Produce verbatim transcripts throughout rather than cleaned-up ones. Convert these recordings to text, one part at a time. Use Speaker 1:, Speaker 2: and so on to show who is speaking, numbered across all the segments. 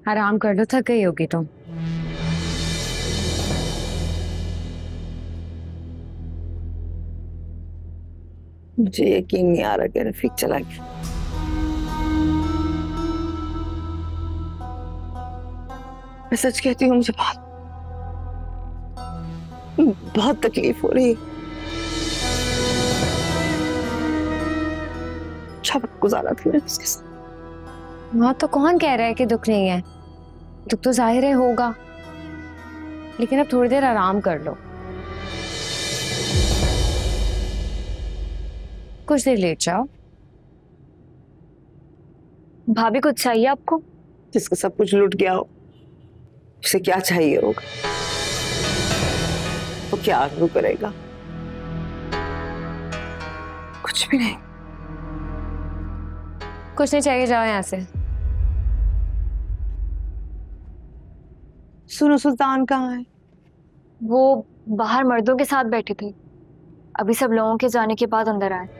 Speaker 1: आराम कर लो, थक गई होगी तुम।
Speaker 2: मुझे यकीन नहीं आ रहा कि रफीक चला गया। मैं सच कहती हूँ, मुझे बहुत बहुत तकलीफ हो रही है। अच्छा वक्त गुजारा था मैंने उसके साथ।
Speaker 1: हाँ तो कौन कह रहा है कि दुख नहीं है? दुख तो जाहिर है होगा, लेकिन अब थोड़ी देर आराम कर लो, कुछ देर लेट जाओ। भाभी कुछ चाहिए आपको?
Speaker 2: जिसका सब कुछ लुट गया हो उसे क्या चाहिए होगा? वो क्या आरज़ू करेगा? कुछ भी नहीं।
Speaker 1: कुछ नहीं चाहिए, जाओ यहाँ से।
Speaker 2: सुनो, सुल्तान कहाँ है?
Speaker 3: वो बाहर मर्दों के साथ बैठे थे, अभी सब लोगों के जाने के बाद अंदर आए।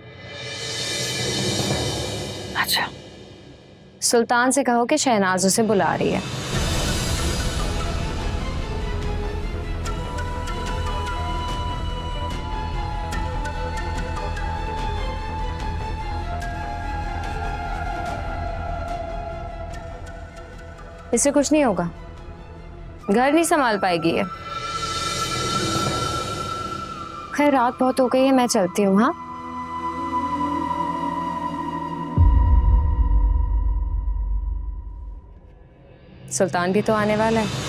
Speaker 2: अच्छा।
Speaker 1: सुल्तान से कहो कि शहनाज उसे बुला रही है। इससे कुछ नहीं होगा, घर नहीं संभाल पाएगी ये। खैर रात बहुत हो गई है, मैं चलती हूँ। हाँ सुल्तान भी तो आने वाला है।